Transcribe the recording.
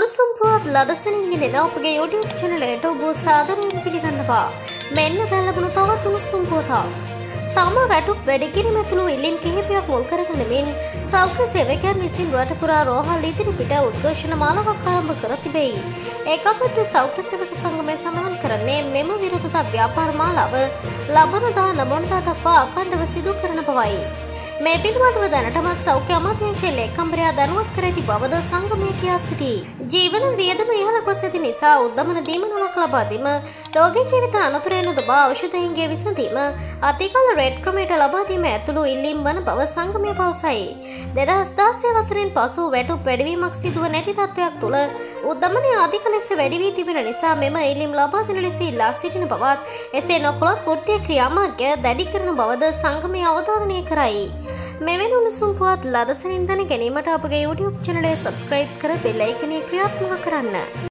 උණුසුම් පුවත් ලදසනින් ගෙන අපගේ YouTube channel එකට ඔබ සාදරයෙන් පිළිගන්නවා. මෙන්න දැන් ලැබුණු තවත් උණුසුම් පුවතක්. තම වැටුප් වැඩිකිරීම ඇතුළු ඉල්ලීම් කිහිපයක් මුල් කරගෙනමින් සෞඛ්‍ය සේවකයන් විසින් රට පුරා රෝහල් ඉදිරිපිට උද්ඝෝෂණ මාලාවක් ආරම්භ කර තිබේ. ඒකාබද්ධ සෞඛ්‍ය සේවක සංගමය සඳහන් කරන්නේ මෙම විරෝධතා ව්‍යාපාර මාලාව ලබන 19 වෙනිදා දක්වා අඛණ්ඩව සිදු කරන බවයි. මේ පිළිබඳව දැනටමත් සෞඛ්‍ය අමාත්‍යාංශයේ ලේකම්වරයා දැනුවත් කර ඇති බවද සංගමය කියා සිටී. ජීවන වියදම ඉහළ ගොස් ඇති නිසා උද්දමන දීමනාවක් ලබා දීම, රෝගී ජීවිත අනතුරෙන් උදවා ඖෂධයන්ගේ විසඳීම, අතිකාල රෙඩ් ක්‍රමයට ලබා දීම ඇතුළු ඉල්ලීම් වන බව සංගමය පවසයි. 2016 වසරෙන් පසු වැටුප් වැඩිවීමක් සිදුව නැති තත්ත්වයක් තුළ උද්දමනය අධික ලෙස වැඩි වී තිබෙන නිසා මෙම ඉල්ලීම් ලබා දෙන ලෙස ඉල්ලා සිටින බවත්, එසේ නොකළොත් වෘත්තීය ක්‍රියාමාර්ගය දැඩි කරන බවද සංගමය අවධාරණය කරයි. මෙවැනි උණුසුම් පුවත් ලදසනින් දැන ගැනීමට අපගේ YouTube channel එක subscribe කර bell icon එක ක්‍රියාත්මක කරන්න.